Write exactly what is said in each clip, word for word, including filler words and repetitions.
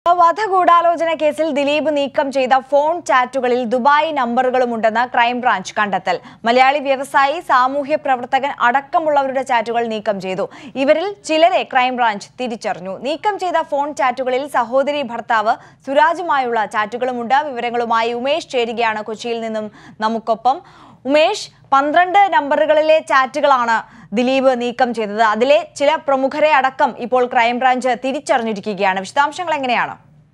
വധഗൂഢാലോചന കേസിൽ ദിലീപ് നീക്കം ചെയ്ത ഫോൺ ചാറ്റുകളിൽ ദുബായ് നമ്പറുകളുമുണ്ടെന്ന് ക്രൈംബ്രാഞ്ച് കണ്ടെത്തൽ. മലയാളി വ്യവസായി, സാമൂഹ്യ പ്രവർത്തകൻ അടക്കമുള്ളവരുടെ ചാറ്റുകൾ നീക്കം ചെയ്തു. ഇവരിൽ ചിലരെ ക്രൈംബ്രാഞ്ച് തിരിച്ചറിഞ്ഞു. നീക്കം ചെയ്ത ഫോൺ ചാറ്റുകളിൽ സഹോദരി ഭർത്താവ് സുരാജുമായുള്ള ചാറ്റുകളുമുണ്ട്. വിവരങ്ങളുമായി ഉമേഷ് ചേരുകയാണ് കൊച്ചിയിൽ നിന്നും നമുക്കൊപ്പം. ഉമേഷ്, പന്ത്രണ്ട് നമ്പറുകളിലെ ചാറ്റുകളാണ് ദിലീപ് നീക്കം ചെയ്തത്. അതിലെ ചില പ്രമുഖരെ അടക്കം ഇപ്പോൾ ക്രൈംബ്രാഞ്ച് തിരിച്ചറിഞ്ഞിരിക്കുകയാണ്. വിശദാംശങ്ങൾ എങ്ങനെയാണ്?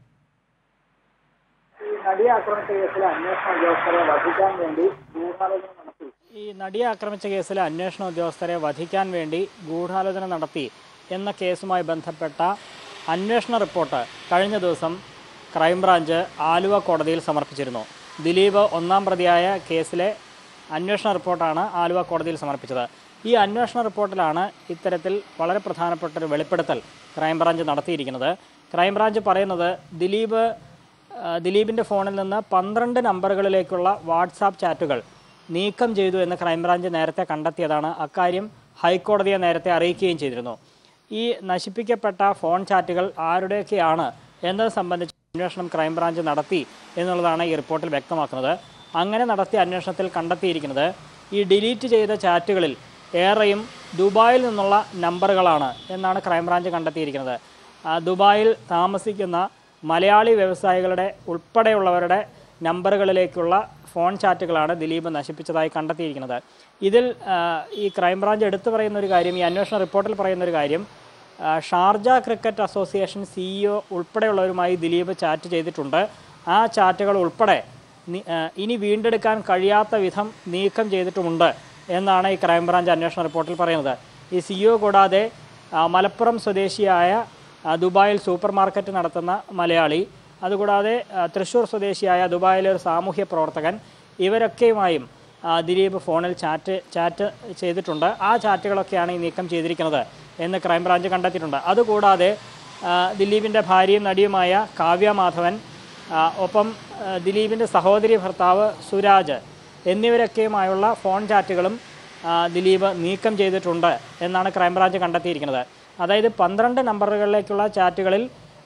ഈ നടിയെ ആക്രമിച്ച കേസിലെ അന്വേഷണ ഉദ്യോഗസ്ഥരെ വധിക്കാൻ വേണ്ടി ഗൂഢാലോചന നടത്തി എന്ന കേസുമായി ബന്ധപ്പെട്ട അന്വേഷണ റിപ്പോർട്ട് കഴിഞ്ഞ ദിവസം ക്രൈംബ്രാഞ്ച് ആലുവ കോടതിയിൽ സമർപ്പിച്ചിരുന്നു. ദിലീപ് ഒന്നാം പ്രതിയായ കേസിലെ അന്വേഷണ റിപ്പോർട്ടാണ് ആലുവ കോടതിയിൽ സമർപ്പിച്ചത്. ഈ അന്വേഷണ റിപ്പോർട്ടിലാണ് ഇത്തരത്തിൽ വളരെ പ്രധാനപ്പെട്ട ഒരു വെളിപ്പെടുത്തൽ ക്രൈംബ്രാഞ്ച് നടത്തിയിരിക്കുന്നത്. ക്രൈംബ്രാഞ്ച് പറയുന്നത് ദിലീപ് ദിലീപിൻ്റെ ഫോണിൽ നിന്ന് പന്ത്രണ്ട് നമ്പറുകളിലേക്കുള്ള വാട്സാപ്പ് ചാറ്റുകൾ നീക്കം ചെയ്തു എന്ന് ക്രൈംബ്രാഞ്ച് നേരത്തെ കണ്ടെത്തിയതാണ്. അക്കാര്യം ഹൈക്കോടതിയെ നേരത്തെ അറിയിക്കുകയും ചെയ്തിരുന്നു. ഈ നശിപ്പിക്കപ്പെട്ട ഫോൺ ചാറ്റുകൾ ആരുടെയൊക്കെയാണ് എന്നത് സംബന്ധിച്ച് അന്വേഷണം ക്രൈംബ്രാഞ്ച് നടത്തി എന്നുള്ളതാണ് ഈ റിപ്പോർട്ടിൽ വ്യക്തമാക്കുന്നത്. അങ്ങനെ നടത്തിയ അന്വേഷണത്തിൽ കണ്ടെത്തിയിരിക്കുന്നത് ഈ ഡിലീറ്റ് ചെയ്ത ചാറ്റുകളിൽ ഏറെയും ദുബായിൽ നിന്നുള്ള നമ്പറുകളാണ് എന്നാണ് ക്രൈംബ്രാഞ്ച് കണ്ടെത്തിയിരിക്കുന്നത്. ദുബായിൽ താമസിക്കുന്ന മലയാളി വ്യവസായികളുടെ ഉൾപ്പെടെയുള്ളവരുടെ നമ്പറുകളിലേക്കുള്ള ഫോൺ ചാറ്റുകളാണ് ദിലീപ് നശിപ്പിച്ചതായി കണ്ടെത്തിയിരിക്കുന്നത്. ഇതിൽ ഈ ക്രൈംബ്രാഞ്ച് എടുത്തു പറയുന്ന ഒരു കാര്യം, ഈ അന്വേഷണ റിപ്പോർട്ടിൽ പറയുന്നൊരു കാര്യം, ഷാർജ ക്രിക്കറ്റ് അസോസിയേഷൻ സിഇഒ ഉൾപ്പെടെയുള്ളവരുമായി ദിലീപ് ചാറ്റ് ചെയ്തിട്ടുണ്ട്. ആ ചാറ്റുകൾ ഉൾപ്പെടെ ഇനി വീണ്ടെടുക്കാൻ കഴിയാത്ത വിധം നീക്കം ചെയ്തിട്ടുമുണ്ട് എന്നാണ് ഈ ക്രൈംബ്രാഞ്ച് അന്വേഷണ റിപ്പോർട്ടിൽ പറയുന്നത്. ഈ സിഇഒ കൂടാതെ മലപ്പുറം സ്വദേശിയായ ദുബായിൽ സൂപ്പർ മാർക്കറ്റ് നടത്തുന്ന മലയാളി, അതുകൂടാതെ തൃശ്ശൂർ സ്വദേശിയായ ദുബായിലെ ഒരു സാമൂഹ്യ പ്രവർത്തകൻ, ഇവരൊക്കെയുമായും ദിലീപ് ഫോണിൽ ചാറ്റ് ചാറ്റ് ചെയ്തിട്ടുണ്ട്. ആ ചാറ്റുകളൊക്കെയാണ് ഈ നീക്കം ചെയ്തിരിക്കുന്നത് എന്ന് ക്രൈംബ്രാഞ്ച് കണ്ടെത്തിയിട്ടുണ്ട്. അതുകൂടാതെ ദിലീപിൻ്റെ ഭാര്യയും നടിയുമായ കാവ്യ മാധവൻ, ഒപ്പം ദിലീപിൻ്റെ സഹോദരി ഭർത്താവ് സുരാജ് എന്നിവരൊക്കെയുമായുള്ള ഫോൺ ചാറ്റുകളും ദിലീപ് നീക്കം ചെയ്തിട്ടുണ്ട് എന്നാണ് ക്രൈംബ്രാഞ്ച് കണ്ടെത്തിയിരിക്കുന്നത്. അതായത് പന്ത്രണ്ട് നമ്പറുകളിലേക്കുള്ള ചാറ്റുകളിൽ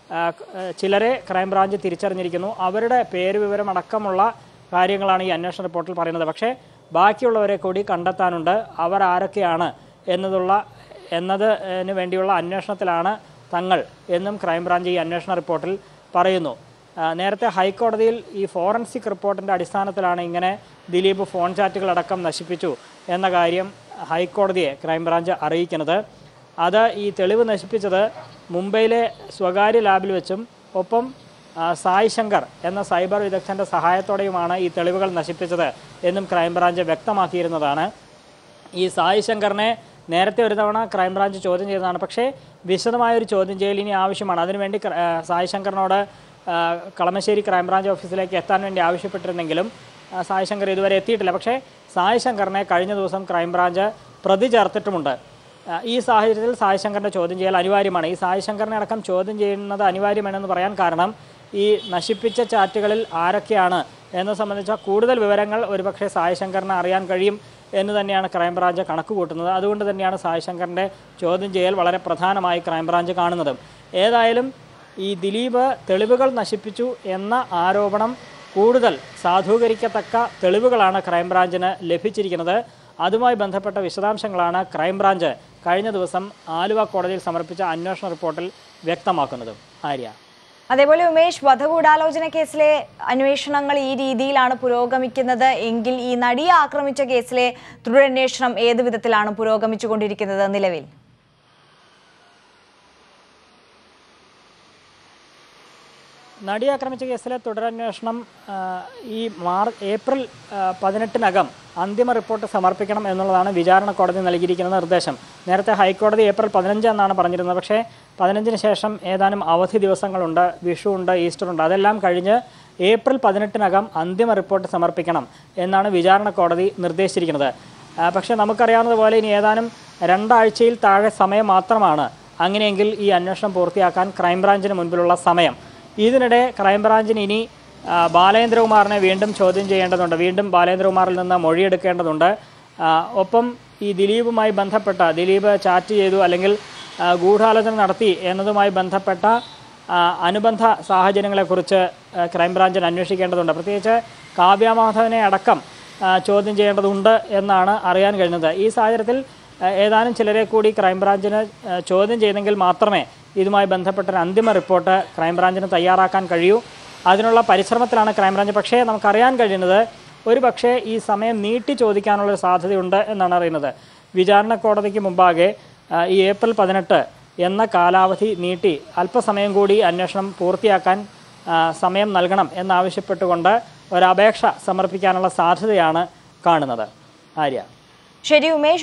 ചിലരെ ക്രൈംബ്രാഞ്ച് തിരിച്ചറിഞ്ഞിരിക്കുന്നു. അവരുടെ പേര് വിവരമടക്കമുള്ള കാര്യങ്ങളാണ് ഈ അന്വേഷണ റിപ്പോർട്ടിൽ പറയുന്നത്. പക്ഷേ ബാക്കിയുള്ളവരെ കൂടി കണ്ടെത്താനുണ്ട്. അവർ ആരൊക്കെയാണ് എന്നതുള്ള എന്നതിന് വേണ്ടിയുള്ള അന്വേഷണത്തിലാണ് തങ്ങൾ എന്നും ക്രൈംബ്രാഞ്ച് ഈ അന്വേഷണ റിപ്പോർട്ടിൽ പറയുന്നു. നേരത്തെ ഹൈക്കോടതിയിൽ ഈ ഫോറൻസിക് റിപ്പോർട്ടിൻ്റെ അടിസ്ഥാനത്തിലാണ് ഇങ്ങനെ ദിലീപ് ഫോൺ ചാറ്റുകളടക്കം നശിപ്പിച്ചു എന്ന കാര്യം ഹൈക്കോടതിയെ ക്രൈംബ്രാഞ്ച് അറിയിക്കുന്നത്. അത് ഈ തെളിവ് നശിപ്പിച്ചത് മുംബൈയിലെ സ്വകാര്യ ലാബിൽ വെച്ചും ഒപ്പം സായ് ശങ്കർ എന്ന സൈബർ വിദഗ്ധൻ്റെ സഹായത്തോടെയുമാണ് ഈ തെളിവുകൾ നശിപ്പിച്ചത് എന്നും ക്രൈംബ്രാഞ്ച് വ്യക്തമാക്കിയിരുന്നതാണ്. ഈ സായ് ശങ്കറിനെ നേരത്തെ ഒരു തവണ ക്രൈംബ്രാഞ്ച് ചോദ്യം ചെയ്തതാണ്. പക്ഷേ വിശദമായൊരു ചോദ്യം ചെയ്യൽ ഇനി ആവശ്യമാണ്. അതിനുവേണ്ടി സായ് ശങ്കറിനോട് കളമശ്ശേരി ക്രൈംബ്രാഞ്ച് ഓഫീസിലേക്ക് എത്താൻ വേണ്ടി ആവശ്യപ്പെട്ടിരുന്നെങ്കിലും സായ് ശങ്കർ ഇതുവരെ എത്തിയിട്ടില്ല. പക്ഷേ സായ് ശങ്കറിനെ കഴിഞ്ഞ ദിവസം ക്രൈംബ്രാഞ്ച് പ്രതി ചേർത്തിട്ടുമുണ്ട്. ഈ സാഹചര്യത്തിൽ സായ് ശങ്കറിൻ്റെ ചോദ്യം ചെയ്യൽ അനിവാര്യമാണ്. ഈ സായ് ശങ്കറിനെ അടക്കം ചോദ്യം ചെയ്യുന്നത് അനിവാര്യമാണെന്ന് പറയാൻ കാരണം ഈ നശിപ്പിച്ച ചാറ്റുകളിൽ ആരൊക്കെയാണ് എന്നത് സംബന്ധിച്ച കൂടുതൽ വിവരങ്ങൾ ഒരുപക്ഷെ സായ് ശങ്കറിനെ അറിയാൻ കഴിയും എന്ന് തന്നെയാണ് ക്രൈംബ്രാഞ്ച് കണക്ക് കൂട്ടുന്നത്. അതുകൊണ്ട് തന്നെയാണ് സായ് ശങ്കറിൻ്റെ ചോദ്യം ചെയ്യൽ വളരെ പ്രധാനമായി ക്രൈംബ്രാഞ്ച് കാണുന്നത്. ഏതായാലും ഈ ദിലീപ് തെളിവുകൾ നശിപ്പിച്ചു എന്ന ആരോപണം കൂടുതൽ സാധൂകരിക്കത്തക്ക തെളിവുകളാണ് ക്രൈംബ്രാഞ്ചിന് ലഭിച്ചിരിക്കുന്നത്. അതുമായി ബന്ധപ്പെട്ട വിശദാംശങ്ങളാണ് ക്രൈംബ്രാഞ്ച് കഴിഞ്ഞ ദിവസം ആലുവ കോടതിയിൽ സമർപ്പിച്ച അന്വേഷണ റിപ്പോർട്ടിൽ വ്യക്തമാക്കുന്നത്. ആര്യ, അതേപോലെ ഉമേഷ്, വധഗൂഢാലോചന കേസിലെ അന്വേഷണങ്ങൾ ഈ രീതിയിലാണ് പുരോഗമിക്കുന്നത് എങ്കിൽ ഈ നടിയെ ആക്രമിച്ച കേസിലെ തുടരന്വേഷണം ഏത് വിധത്തിലാണ് പുരോഗമിച്ചുകൊണ്ടിരിക്കുന്നത് നിലവിൽ? നടിയെ ആക്രമിച്ച കേസിലെ തുടരന്വേഷണം ഈ മാർച്ച് ഏപ്രിൽ പതിനെട്ടിനകം അന്തിമ റിപ്പോർട്ട് സമർപ്പിക്കണം എന്നുള്ളതാണ് വിചാരണ കോടതി നൽകിയിരിക്കുന്ന നിർദ്ദേശം. നേരത്തെ ഹൈക്കോടതി ഏപ്രിൽ പതിനഞ്ച് എന്നാണ് പറഞ്ഞിരുന്നത്. പക്ഷേ പതിനഞ്ചിന് ശേഷം ഏതാനും അവധി ദിവസങ്ങളുണ്ട്, വിഷു ഉണ്ട്, ഈസ്റ്റർ ഉണ്ട്. അതെല്ലാം കഴിഞ്ഞ് ഏപ്രിൽ പതിനെട്ടിനകം അന്തിമ റിപ്പോർട്ട് സമർപ്പിക്കണം എന്നാണ് വിചാരണ കോടതി നിർദ്ദേശിച്ചിരിക്കുന്നത്. പക്ഷേ നമുക്കറിയാവുന്നതുപോലെ ഇനി ഏതാനും രണ്ടാഴ്ചയിൽ താഴെ സമയം മാത്രമാണ്. അങ്ങനെയെങ്കിൽ ഈ അന്വേഷണം പൂർത്തിയാക്കാൻ ക്രൈംബ്രാഞ്ചിന് മുൻപിലുള്ള സമയം. ഇതിനിടെ ക്രൈംബ്രാഞ്ചിന് ഇനി ബാലേന്ദ്രകുമാറിനെ വീണ്ടും ചോദ്യം ചെയ്യേണ്ടതുണ്ട്. വീണ്ടും ബാലേന്ദ്രകുമാറിൽ നിന്ന് മൊഴിയെടുക്കേണ്ടതുണ്ട്. ഒപ്പം ഈ ദിലീപുമായി ബന്ധപ്പെട്ട ദിലീപ് ചാറ്റ് ചെയ്തു അല്ലെങ്കിൽ ഗൂഢാലോചന നടത്തി എന്നതുമായി ബന്ധപ്പെട്ട അനുബന്ധ സാഹചര്യങ്ങളെക്കുറിച്ച് ക്രൈംബ്രാഞ്ചിന് അന്വേഷിക്കേണ്ടതുണ്ട്. പ്രത്യേകിച്ച് കാവ്യമാധവനെ അടക്കം ചോദ്യം ചെയ്യേണ്ടതുണ്ട് എന്നാണ് അറിയാൻ കഴിഞ്ഞത്. ഈ സാഹചര്യത്തിൽ ഏതാനും ചിലരെ കൂടി ക്രൈംബ്രാഞ്ചിന് ചോദ്യം ചെയ്തെങ്കിൽ മാത്രമേ ഇതുമായി ബന്ധപ്പെട്ടൊരു അന്തിമ റിപ്പോർട്ട് ക്രൈംബ്രാഞ്ചിന് തയ്യാറാക്കാൻ കഴിയൂ. അതിനുള്ള പരിശ്രമത്തിലാണ് ക്രൈംബ്രാഞ്ച്. പക്ഷേ നമുക്കറിയാൻ കഴിയുന്നത് ഒരു പക്ഷേ ഈ സമയം നീട്ടി ചോദിക്കാനുള്ളൊരു സാധ്യതയുണ്ട് എന്നാണ് അറിയുന്നത്. വിചാരണ കോടതിക്ക് മുമ്പാകെ ഈ ഏപ്രിൽ പതിനെട്ട് എന്ന കാലാവധി നീട്ടി അല്പസമയം കൂടി അന്വേഷണം പൂർത്തിയാക്കാൻ സമയം നൽകണം എന്നാവശ്യപ്പെട്ടുകൊണ്ട് ഒരപേക്ഷ സമർപ്പിക്കാനുള്ള സാധ്യതയാണ് കാണുന്നത്. ആര്യ. ശരി ഉമേഷ്.